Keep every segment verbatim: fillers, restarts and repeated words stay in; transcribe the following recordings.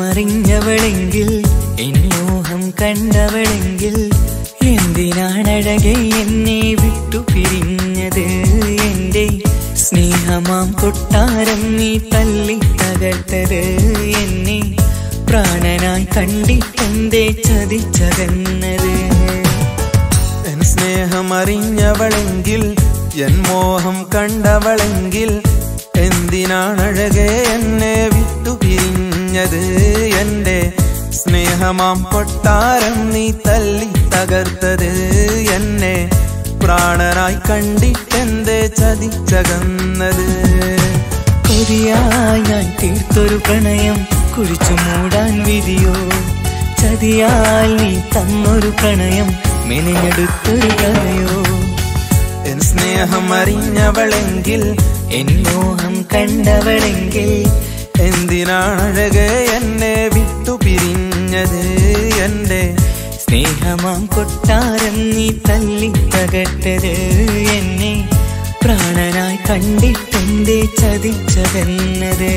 സ്നേഹമറിഞ്ഞവളെങ്കിൽ എൻ മോഹം കണ്ടവളെങ്കിൽ എന്തിനാണഴകെ എന്നെ വിട്ടു പിരിഞ്ഞത് എന്റെ സ്നേഹമാം കൊട്ടാരം നീ തല്ലി തകർത്തത് എന്നെ പ്രാണനായി കണ്ടിട്ടെന്തേ ചതിച്ചതെന്നത് എൻ സ്നേഹമറിഞ്ഞവളെങ്കിൽ എൻ മോഹം കണ്ടവളെങ്കിൽ എന്തിനാണഴകെ എന്നെ വിട്ടു പിരിഞ്ഞത് എന്റെ സ്നേഹമാം കൊട്ടാരം നീ തല്ലി തകർത്തത് എന്നെ പ്രാണനായി കണ്ടിട്ടെന്തേ ചതിച്ചകന്നത് കൊതിയായി ഞാൻ തീർത്തൊരു പ്രണയം കുഴിച്ചു മൂടാൻ വിധിയോ ചതിയാൽ നീ തന്നൊരു പ്രണയം മെനഞ്ഞെടുത്തൊരു കഥയോ എൻ സ്നേഹമറിഞ്ഞവളെങ്കിൽ എൻ മോഹം കണ്ടവളെങ്കിൽ എന്തിനാണഴകെ എന്നെ വിട്ടു പിരിഞ്ഞത് എന്റെ സ്നേഹമാം കൊട്ടാരം നീ തല്ലി തകർത്തത് എന്നെ പ്രാണനായി കണ്ടിട്ടെന്തേ ചതിച്ചതെന്നത്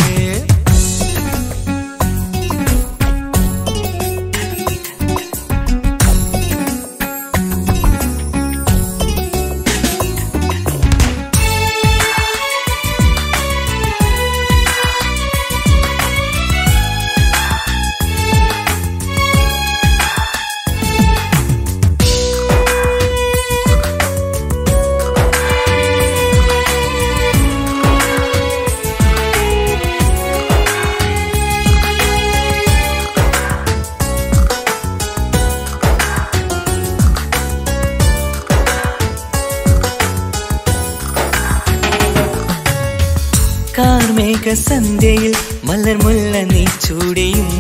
കാർമേഘ സന്ധ്യയിൽ മലർമുല്ല നീ ചൂടിയും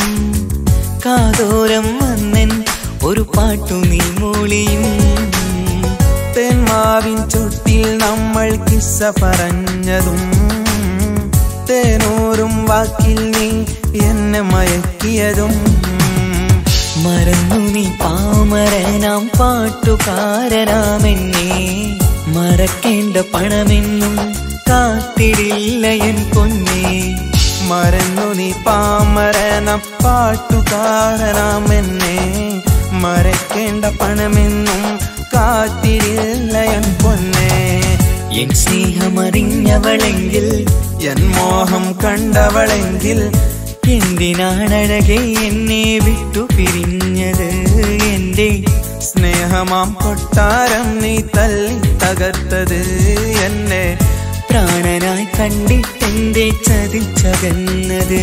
കാതോരം വന്നൻ ഒരു പാട്ടു നീ മൂളിയും തേന്മാവിൻ ചുട്ടിൽ നമ്മൾ കിസ്സ പറഞ്ഞതും തേനൂറും വാക്കിൽ നീ എന്നെ മയക്കിയതും മറന്നു നീ പാമരനാം പാട്ടുകാരനാമെന്നെ മറക്കേണ്ട പണമെന്നും കാത്തിടില്ല എൻ പൊന്നേ മറന്നു നീ പാമരന പാട്ടുകാരനാമെന്നെ മറക്കേണ്ട പണമെന്നും കാത്തിടില്ല എൻ പൊന്നേ എൻ സ്നേഹമറിഞ്ഞവളെങ്കിൽ എൻ മോഹം കണ്ടവളെങ്കിൽ എന്തിനാണഴകെ എന്നെ വിട്ടു പിരിഞ്ഞത് എന്റെ സ്നേഹമാം കൊട്ടാരം നീ തല്ലി തകർത്തത് എന്നെ പ്രാണനായി കണ്ടിട്ടെന്തേ ചതിച്ചകന്നത്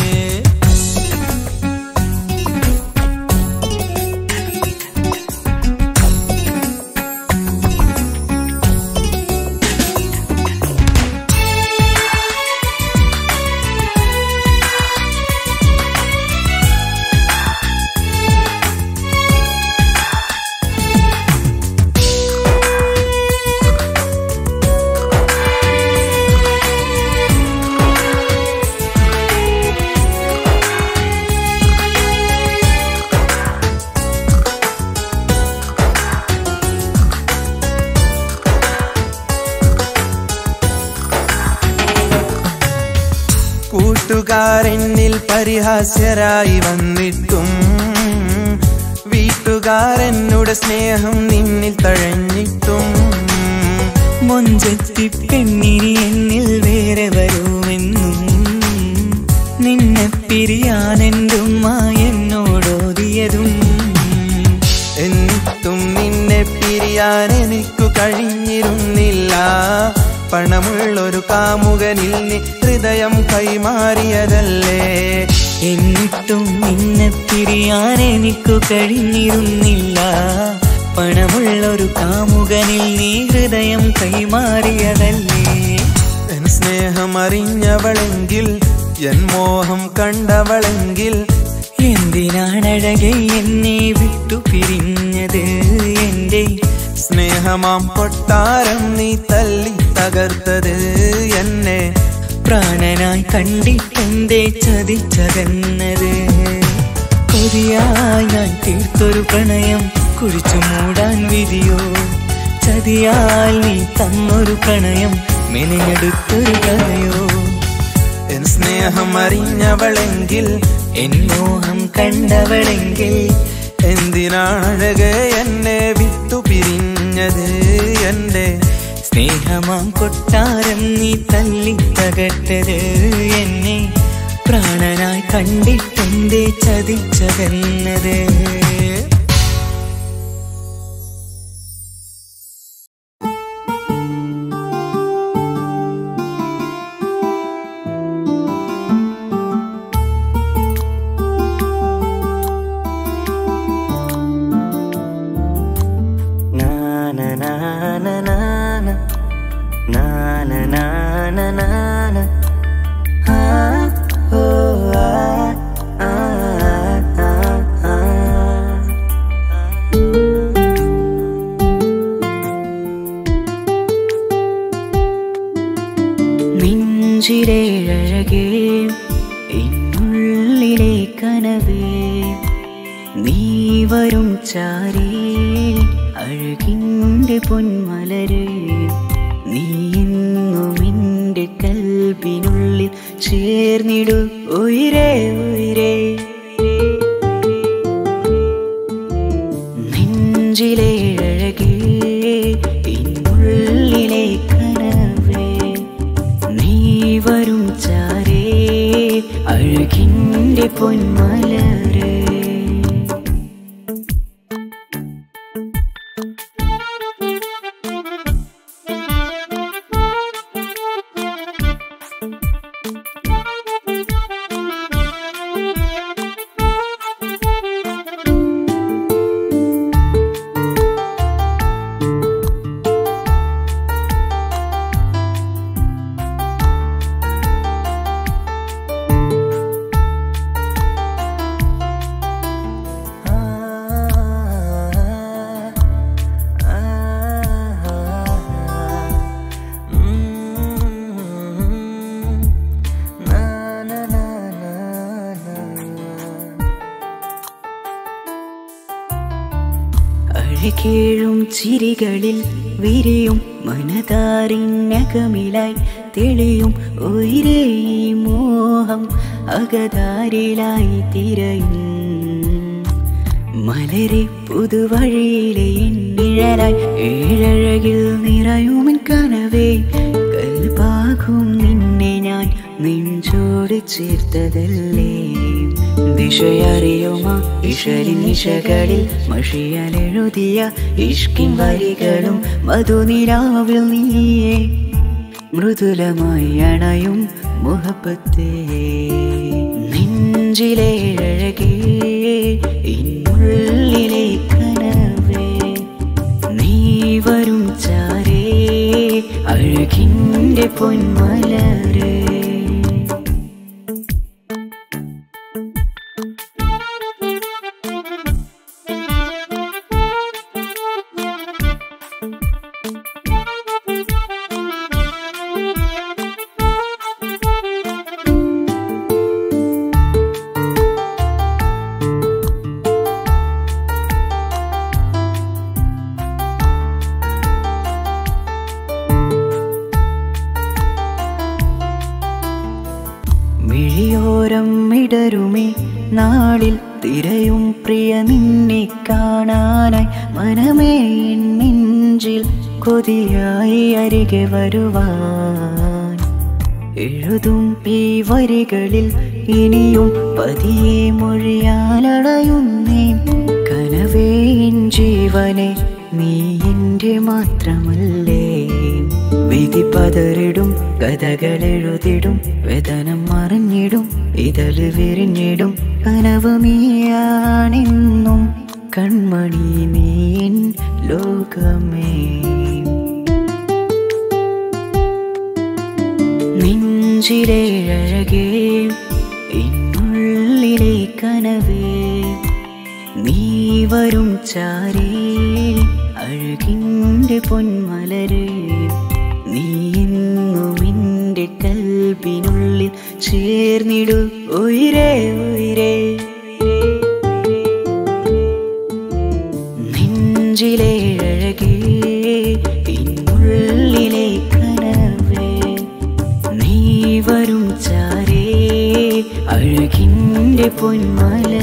കൂട്ടുകാരെന്നിൽ പരിഹാസ്യരായി വന്നിട്ടും വീട്ടുകാരെന്നുടെ സ്നേഹം നിന്നിൽ തഴഞ്ഞിട്ടും മൊഞ്ചത്തി പെണ്ണിനി എന്നിൽ വേറെ വരുമെന്നും നിന്നെ പിരിയാനെന്തുമ്മ എന്നോടോതിയതും എന്നിട്ടും നിന്നെ പിരിയാൻ എനിക്കു കഴിഞ്ഞിരുന്നില്ല പണമുള്ളൊരു കാമുകനിൽ നീ ഹൃദയം കൈമാറിയതല്ലേ എന്നിട്ടും നിന്നെ പിരിയാൻ എനിക്കു കഴിഞ്ഞിരുന്നില്ല പണമുള്ളൊരു കാമുകനിൽ നീ ഹൃദയം കൈമാറിയതല്ലേ എൻ സ്നേഹമറിഞ്ഞവളെങ്കിൽ എൻ മോഹം കണ്ടവളെങ്കിൽ എന്തിനാണഴകെ എന്നെ വിട്ടു പിരിഞ്ഞത് എന്റെ സ്നേഹമാം കൊട്ടാരം നീ തല്ലി തകർത്തത് എന്നെ പ്രാണനായി കണ്ടിട്ടെന്തേ ചതിച്ചകന്നത് കൊതിയായി ഞാൻ തീർത്തൊരു പ്രണയം കുഴിച്ചു മൂടാൻ വിധിയോ ചതിയാൽ നീ തന്നൊരു പ്രണയം മെനഞ്ഞെടുത്തൊരു കഥയോ എൻ സ്നേഹ സ്നേഹം അറിഞ്ഞവളെങ്കിൽ, എന്നോഹം കണ്ടവളെങ്കിൽ, എന്തിനാണഴകെ എന്നെ വിട്ടു പിരിഞ്ഞത്? എന്റെ സ്നേഹമാം കൊട്ടാരം നീ തല്ലി തകർത്തത്. എന്നെ പ്രാണനായി കണ്ടിട്ടെന്തേ ചതിച്ചതെന്നത്? നെഞ്ചിലേഴകേ എന്നുള്ളിലെ കനവേ, നീ വരും ചാരേ അഴകിൻ്റെ പൊന്മലരേ, നീ എന്നും എൻ്റെ കൽബിനുള്ളിൽ ചേർന്നിടു ഉയിരേ ഉയിരേ. നെഞ്ചിലേഴകേ എന്നുള്ളിലെ കനവേ, നീ വരും ചാരേ അഴകിൻ്റെ പൊന്മലരേ. അഴകേഴും ചിരികളിൽ വിരിയും മനതാരിനകമിലായി തെളിയും ഉയിരേ മോഹം അകതാരിലായി തിരയും. മലരെ പുതുവഴിയിലെ നിഴലായി ഏഴഴകിൽ നിറയുമെൻ കനവേ, കൽപാകും നിന്നെ ഞാൻ നെഞ്ചോട് ചേർത്തതല്ലേ. ദിശയറിയുമ ഇഷലിൻ നിശകളിൽ മഷിയലെഴുതിയ ഇഷ്കിൻ വരികളും മധുനിലാവിൽ നീയേ മൃദുലമായി അണയും മുഹബത്തേ. നെഞ്ചിലേഴകേ ഇന്നുള്ളിലെ കനവേ, നീ വരും ചാരേ അഴകിൻ്റെ പൊന്മലരേ. മിഴിയോരം ഇടരുമേ നാളിൽ തിരയും പ്രിയ നിന്നെ കാണാനായി, മനമേ നെഞ്ചിൽ കൊതിയായി അരികെ വരുവാൻ. എഴുതും ഈ വരികളിൽ ഇനിയും പതിയെ മൊഴിയാലടയുന്നേ, കനവേ എൻ ജീവനെ നീ എൻ്റെ മാത്രമല്ലേ. വിധി പതറിടും കഥകളെഴുതിടും വേദനം മറിഞ്ഞിടും ഇതള് വിരിഞ്ഞിടും കനവ് നീയാണെന്നും കൺമണി നീ എൻ ലോകമേ. നെഞ്ചിലേഴകേ എന്നുള്ളിലെ കനവേ, നീ വരും ചാരേ അഴകിൻ്റെ പൊന്മലരേ, നീ എന്നും എൻ്റെ കൽബിനുള്ളിൽ ചേർന്നിടു ഉയിരേ ഉയിരേ. നെഞ്ചിലേഴകേ എന്നുള്ളിലെ കനവേ, നീ വരും ചാരേ പൊന്മല